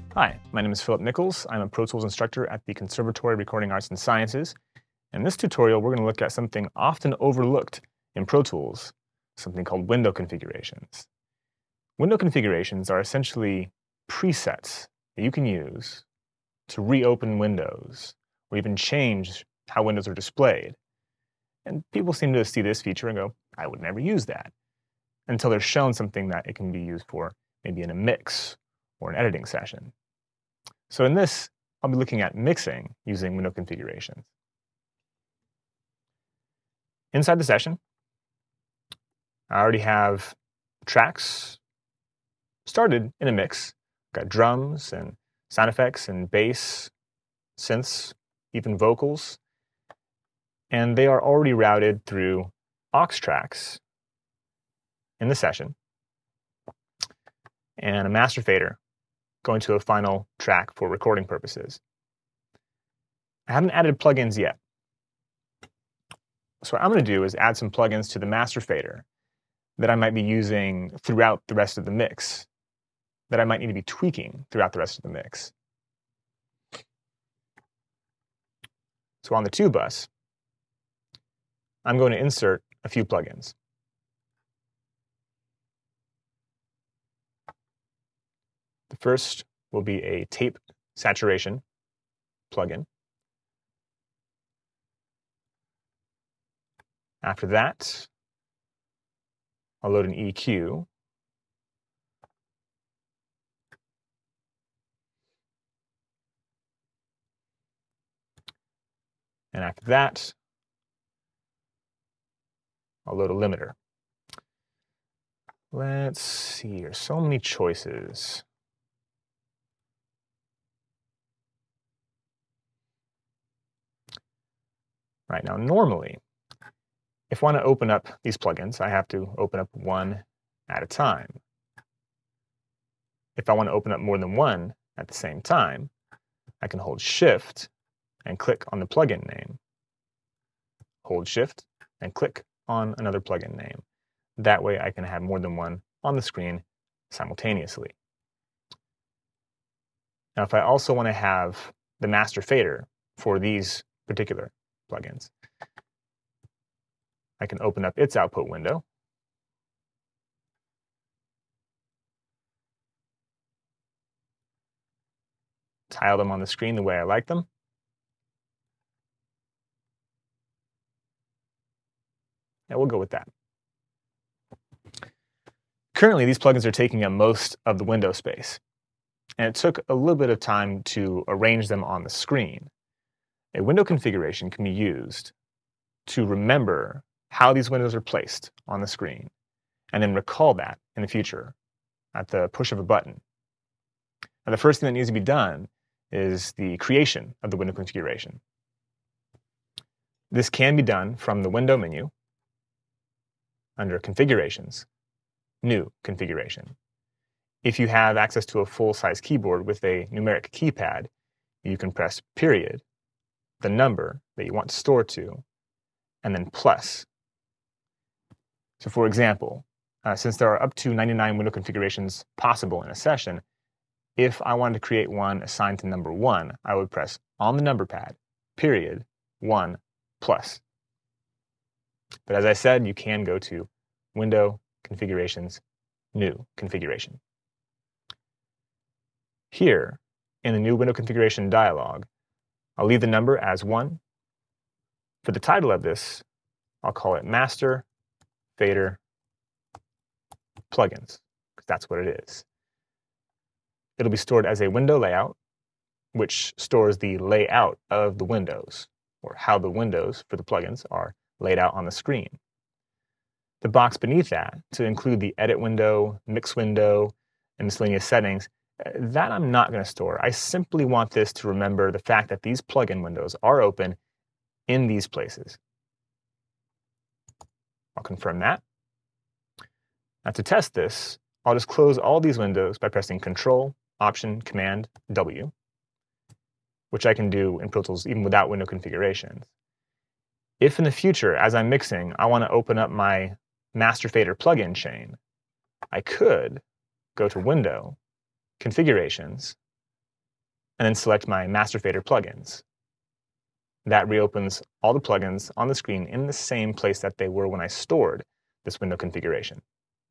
Hi, my name is Nichols. I'm a Pro Tools instructor at the Conservatory Recording Arts and Sciences. In this tutorial, we're going to look at something often overlooked in Pro Tools, something called window configurations. Window configurations are essentially presets that you can use to reopen windows or even change how windows are displayed. And people seem to see this feature and go, I would never use that, until they're shown something that it can be used for, maybe in a mix or an editing session. So in this, I'll be looking at mixing using window configurations. Inside the session, I already have tracks started in a mix. I've got drums and sound effects and bass, synths, even vocals. And they are already routed through aux tracks in the session and a master fader going to a final track for recording purposes. I haven't added plugins yet. So what I'm going to do is add some plugins to the master fader that I might be using throughout the rest of the mix, that I might need to be tweaking throughout the rest of the mix. So on the 2 bus, I'm going to insert a few plugins. The first will be a tape saturation plugin. After that, I'll load an EQ. And after that, I'll load a limiter. Let's see, there's so many choices. Right, now normally, if I want to open up these plugins, I have to open up one at a time. If I want to open up more than one at the same time, I can hold Shift and click on the plugin name. Hold Shift and click on another plugin name. That way I can have more than one on the screen simultaneously. Now if I also want to have the master fader for these particular plugins, I can open up its output window. Tile them on the screen the way I like them. And we'll go with that. Currently, these plugins are taking up most of the window space, and it took a little bit of time to arrange them on the screen. A window configuration can be used to remember how these windows are placed on the screen, and then recall that in the future at the push of a button. Now, the first thing that needs to be done is the creation of the window configuration. This can be done from the window menu under Configurations, New Configuration. If you have access to a full-size keyboard with a numeric keypad, you can press period, the number that you want to store to, and then plus. So for example, since there are up to 99 window configurations possible in a session, if I wanted to create one assigned to number 1, I would press on the number pad, period, 1 plus. But as I said, you can go to Window, Configurations, New Configuration. Here, in the New Window Configuration dialog, I'll leave the number as 1. For the title of this, I'll call it Master Fader Plugins, because that's what it is. It'll be stored as a window layout, which stores the layout of the windows, or how the windows for the plugins are laid out on the screen. The box beneath that, to include the edit window, mix window, and miscellaneous settings, that I'm not going to store. I simply want this to remember the fact that these plugin windows are open in these places. I'll confirm that. Now to test this, I'll just close all these windows by pressing Control, Option, Command, W, which I can do in Pro Tools even without window configurations. If in the future, as I'm mixing, I want to open up my master fader plugin chain, I could go to Window, Configurations, and then select my master fader plugins. That reopens all the plugins on the screen in the same place that they were when I stored this window configuration.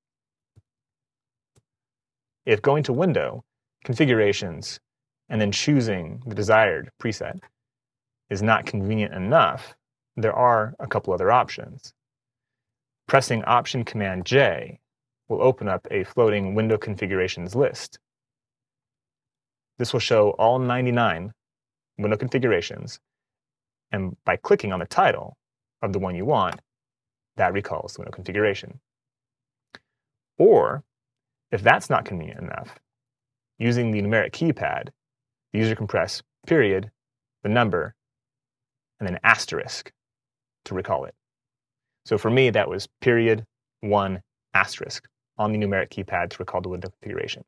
If going to Window, Configurations, and then choosing the desired preset is not convenient enough, there are a couple other options. Pressing Option-Command-J will open up a floating window configurations list. This will show all 99 window configurations, and by clicking on the title of the one you want, that recalls the window configuration. Or, if that's not convenient enough, using the numeric keypad, the user can press period, the number, and then asterisk to recall it. So for me, that was period 1 asterisk on the numeric keypad to recall the window configuration.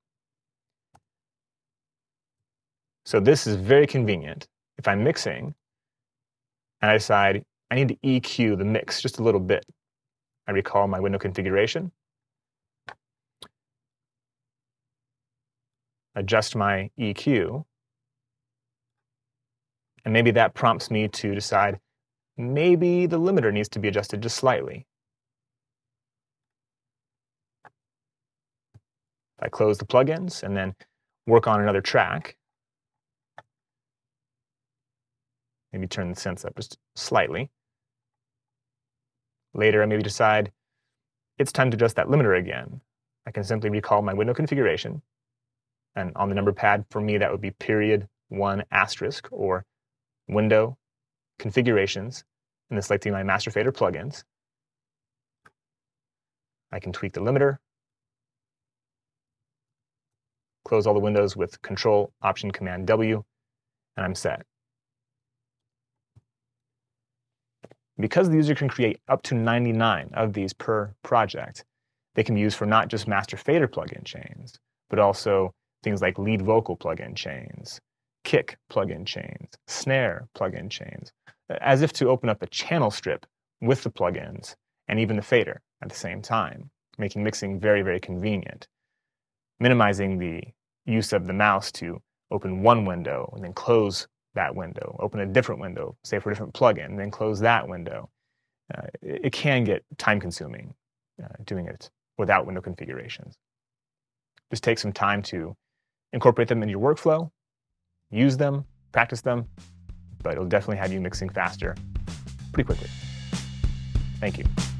So this is very convenient. If I'm mixing and I decide I need to EQ the mix just a little bit, I recall my window configuration, adjust my EQ, and maybe that prompts me to decide maybe the limiter needs to be adjusted just slightly. I close the plugins and then work on another track. Maybe turn the sense up just slightly. Later, I maybe decide it's time to adjust that limiter again. I can simply recall my window configuration. And on the number pad, for me, that would be period 1 asterisk, or window configurations, and then selecting my master fader plugins. I can tweak the limiter, close all the windows with Control, Option, Command, W, and I'm set. Because the user can create up to 99 of these per project, they can be used for not just master fader plugin chains, but also things like lead vocal plugin chains, kick plugin chains, snare plugin chains, as if to open up a channel strip with the plugins and even the fader at the same time, making mixing very, very convenient, minimizing the use of the mouse to open one window and then close that window, open a different window, say for a different plugin, and then close that window. It can get time-consuming doing it without window configurations. Just take some time to incorporate them into your workflow, use them, practice them, but it'll definitely have you mixing faster pretty quickly. Thank you.